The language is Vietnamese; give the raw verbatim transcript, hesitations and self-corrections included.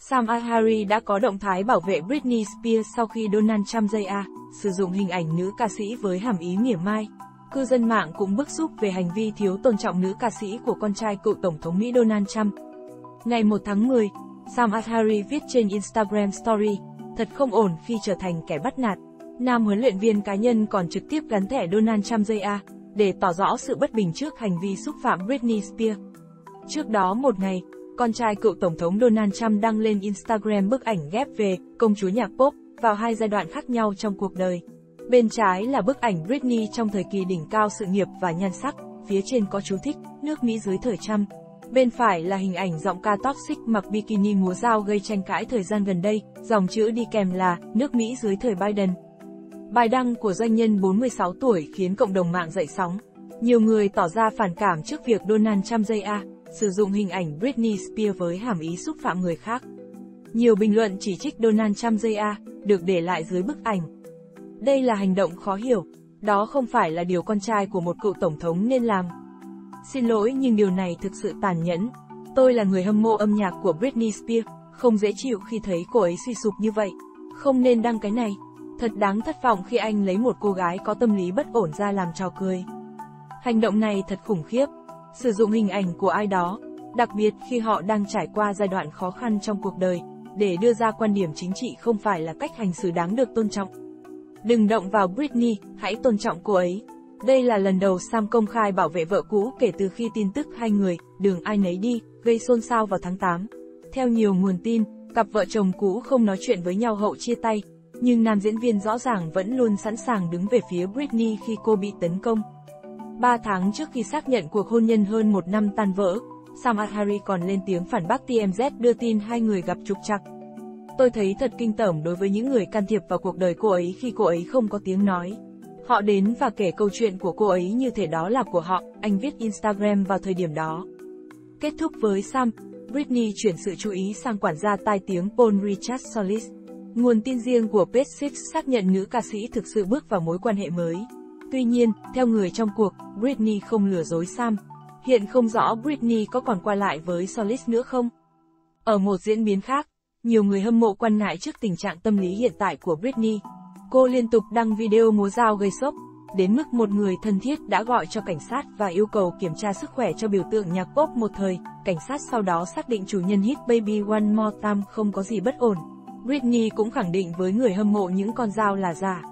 Sam Asghari đã có động thái bảo vệ Britney Spears sau khi Donald Trump gi a sử dụng hình ảnh nữ ca sĩ với hàm ý mỉa mai. Cư dân mạng cũng bức xúc về hành vi thiếu tôn trọng nữ ca sĩ của con trai cựu Tổng thống Mỹ Donald Trump. Ngày một tháng mười, Sam Asghari viết trên Instagram Story, thật không ổn khi trở thành kẻ bắt nạt. Nam huấn luyện viên cá nhân còn trực tiếp gắn thẻ Donald Trump gi a để tỏ rõ sự bất bình trước hành vi xúc phạm Britney Spears. Trước đó một ngày, con trai cựu Tổng thống Donald Trump đăng lên Instagram bức ảnh ghép về công chúa nhạc pop vào hai giai đoạn khác nhau trong cuộc đời. Bên trái là bức ảnh Britney trong thời kỳ đỉnh cao sự nghiệp và nhan sắc, phía trên có chú thích, nước Mỹ dưới thời Trump. Bên phải là hình ảnh giọng ca Toxic mặc bikini múa dao gây tranh cãi thời gian gần đây, dòng chữ đi kèm là nước Mỹ dưới thời Biden. Bài đăng của doanh nhân bốn mươi sáu tuổi khiến cộng đồng mạng dậy sóng. Nhiều người tỏ ra phản cảm trước việc Donald Trump gi a sử dụng hình ảnh Britney Spears với hàm ý xúc phạm người khác. Nhiều bình luận chỉ trích Donald Trump gi a được để lại dưới bức ảnh. Đây là hành động khó hiểu, đó không phải là điều con trai của một cựu tổng thống nên làm. Xin lỗi nhưng điều này thực sự tàn nhẫn. Tôi là người hâm mộ âm nhạc của Britney Spears, không dễ chịu khi thấy cô ấy suy sụp như vậy. Không nên đăng cái này. Thật đáng thất vọng khi anh lấy một cô gái có tâm lý bất ổn ra làm trò cười. Hành động này thật khủng khiếp. Sử dụng hình ảnh của ai đó, đặc biệt khi họ đang trải qua giai đoạn khó khăn trong cuộc đời, để đưa ra quan điểm chính trị không phải là cách hành xử đáng được tôn trọng. Đừng động vào Britney, hãy tôn trọng cô ấy. Đây là lần đầu Sam công khai bảo vệ vợ cũ kể từ khi tin tức hai người, đường ai nấy đi, gây xôn xao vào tháng tám. Theo nhiều nguồn tin, cặp vợ chồng cũ không nói chuyện với nhau hậu chia tay, nhưng nam diễn viên rõ ràng vẫn luôn sẵn sàng đứng về phía Britney khi cô bị tấn công. Ba tháng trước khi xác nhận cuộc hôn nhân hơn một năm tan vỡ, Sam Asghari còn lên tiếng phản bác tê em dét đưa tin hai người gặp trục trặc. Tôi thấy thật kinh tởm đối với những người can thiệp vào cuộc đời cô ấy khi cô ấy không có tiếng nói. Họ đến và kể câu chuyện của cô ấy như thể đó là của họ, anh viết Instagram vào thời điểm đó. Kết thúc với Sam, Britney chuyển sự chú ý sang quản gia tai tiếng Paul Richard Solis. Nguồn tin riêng của Page Six xác nhận nữ ca sĩ thực sự bước vào mối quan hệ mới. Tuy nhiên, theo người trong cuộc, Britney không lừa dối Sam. Hiện không rõ Britney có còn qua lại với Solis nữa không. Ở một diễn biến khác, nhiều người hâm mộ quan ngại trước tình trạng tâm lý hiện tại của Britney. Cô liên tục đăng video múa dao gây sốc, đến mức một người thân thiết đã gọi cho cảnh sát và yêu cầu kiểm tra sức khỏe cho biểu tượng nhạc pop một thời. Cảnh sát sau đó xác định chủ nhân hit Baby One More Time không có gì bất ổn. Britney cũng khẳng định với người hâm mộ những con dao là giả.